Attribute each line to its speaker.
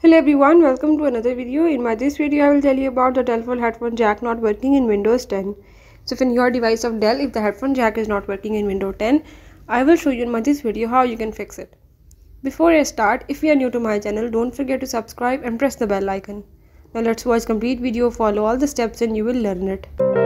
Speaker 1: Hello everyone, welcome to another video. In this video I will tell you about the Dell headphone jack not working in Windows 10. So if in your device of Dell, if the headphone jack is not working in Windows 10, I will show you in this video how you can fix it. Before I start, if you are new to my channel, don't forget to subscribe and press the bell icon. Now let's watch complete video, follow all the steps and you will learn it.